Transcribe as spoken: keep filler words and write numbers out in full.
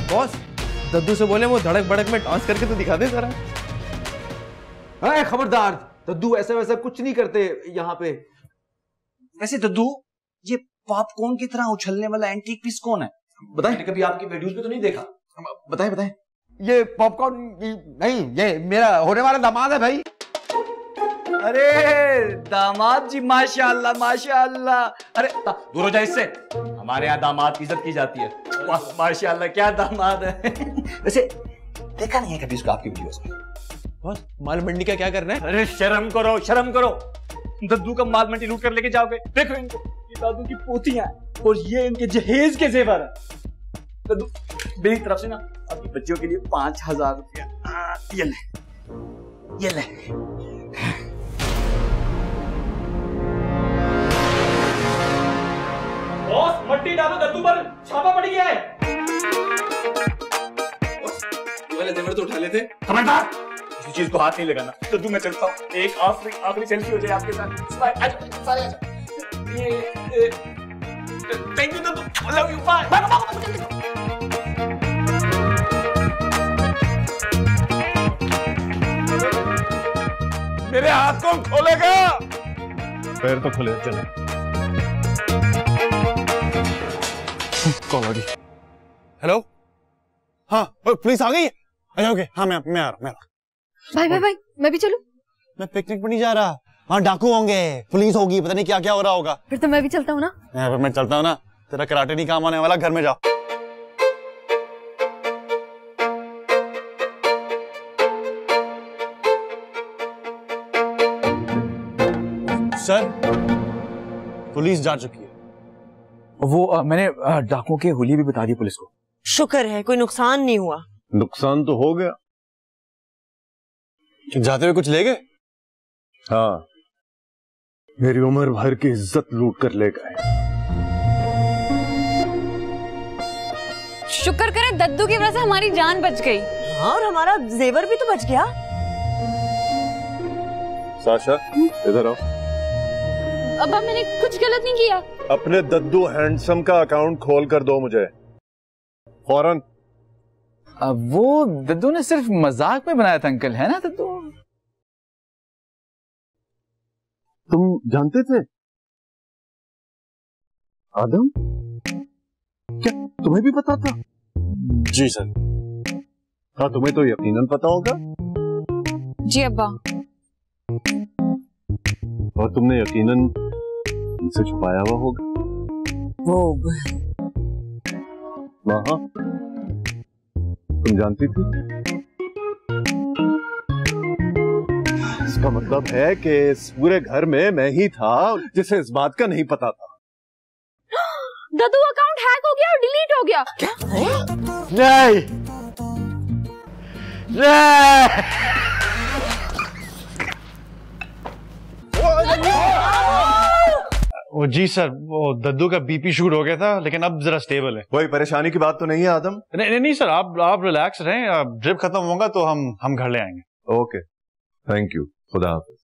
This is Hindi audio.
बॉस दद्दू से बोले वो धड़क भड़क में डांस करके तो दिखा दे जरा। अरे खबरदार, दद्दू ऐसा वैसा कुछ नहीं करते यहाँ पे। वैसे दद्दू, ये पॉपकॉर्न की तरह उछलने वाला एंटीक पीस कौन है? बताएं। मैंने कभी आपकी वीडियोस में तो नहीं देखा। बताएं बताएं। ये पॉपकॉर्न नहीं, ये मेरा होने वाला दामाद है भाई। अरे दामाद जी, माशाअल्लाह माशाअल्लाह। अरे दूर हो जाए इससे, हमारे यहाँ दामाद की इज्जत की जाती है। माशाअल्लाह क्या दामाद है। वैसे देखा नहीं है कभी उसको आपकी वीडियोस में? बॉस माल मंडी का क्या करना है? अरे शर्म करो शर्म करो, दद्दू का माल मंडी लूट कर लेके जाओगे। देखो इनको, ये दादू की पोतियां हैं और ये इनके जहेज के जेवर है। दद्दू मेरी तरफ से ना आपकी बच्चियों के लिए पांच हजार रुपया ये ले, ये ले। बॉस मट्टी डालो, दद्दू पर छापा पड़ गया है। ये वाले जेवर तो उठा लेते। खबरदार, किसी चीज को हाथ नहीं लगाना। दद्दू मैं चलता हूँ, एक आखिरी आखिरी सेल्फी हो जाए आपके साथ। सारे आजा। ये थैंक यू दद्दू, आई लव यू, बाय। मेरे हाथ कौन खोलेगा? पैर तो खुले, चले। कॉल आ गई। हेलो, हाँ पुलिस आ गई है? अच्छा ओके, हाँ मैं मैं आ रहा मैं आ रहा। भाई भाई भाई मैं भी चलूं? मैं पिकनिक पर नहीं जा रहा, वहाँ डाकू होंगे, पुलिस होगी, पता नहीं क्या क्या हो रहा होगा। फिर तो मैं भी चलता हूँ ना। फिर मैं चलता हूँ ना, तेरा कराटे नहीं काम आने वाला, घर में जाओ। सर पुलिस जा चुकी है। वो आ, मैंने डाकुओं के हुलिये भी बता दी पुलिस को। शुक्र है कोई नुकसान नहीं हुआ। नुकसान तो हो गया। जाते हुए कुछ ले गए? हाँ, मेरी उम्र भर की इज्जत लूट कर ले गए। शुक्र करें दद्दू की वजह से हमारी जान बच गई। हाँ, और हमारा जेवर भी तो बच गया। साशा इधर आओ। अब मैंने कुछ गलत नहीं किया। अपने दद्दू हैंडसम का अकाउंट खोल कर दो मुझे फौरन। वो दद्दू ने सिर्फ मजाक में बनाया था अंकल, है ना दद्दू? तुम जानते थे आदम? क्या तुम्हें भी पता था? जी सर। हाँ तुम्हें तो यकीनन पता होगा। जी अब्बा। और तुमने यकीनन इनसे छुपाया हुआ होगा। वो हाँ, तुम जानती थी? इसका मतलब है कि इस पूरे घर में मैं ही था जिसे इस बात का नहीं पता था। दद्दू अकाउंट हैक हो गया और डिलीट हो गया। क्या? नहीं नहीं। वो जी सर, वो दद्दू का बीपी शूट हो गया था, लेकिन अब जरा स्टेबल है। कोई परेशानी की बात तो नहीं है आदम? नहीं नहीं, नहीं सर, आप आप रिलैक्स रहें। ड्रिप खत्म होगा तो हम हम घर ले आएंगे। ओके, थैंक यू, खुदा हाफिज।